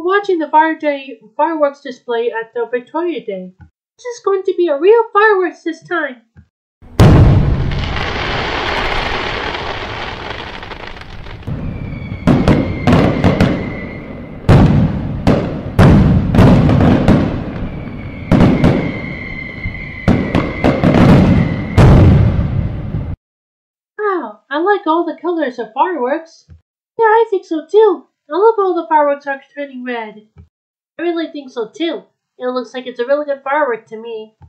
watching the fireworks display at the Victoria Day. This is going to be a real fireworks this time. Wow, I like all the colors of fireworks. Yeah, I think so too. I love how the fireworks are turning red. I really think so too. It looks like it's a really good firework to me.